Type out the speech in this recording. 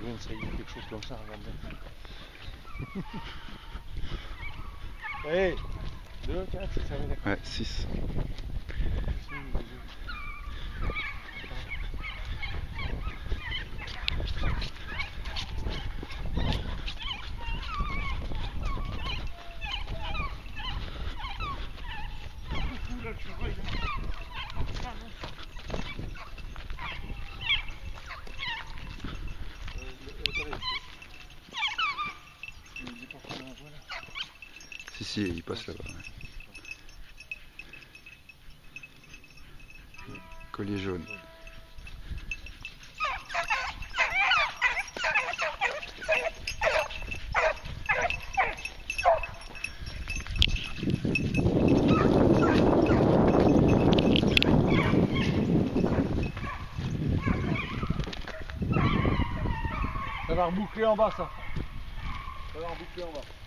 Green, ça y est, quelque chose comme ça, regardez. Allez, 2, 4, 6, ça va, d'accord. Ouais, 6. Si, il passe là-bas. Ouais. Collier jaune. Ça va reboucler en bas, ça. Ça va reboucler en bas.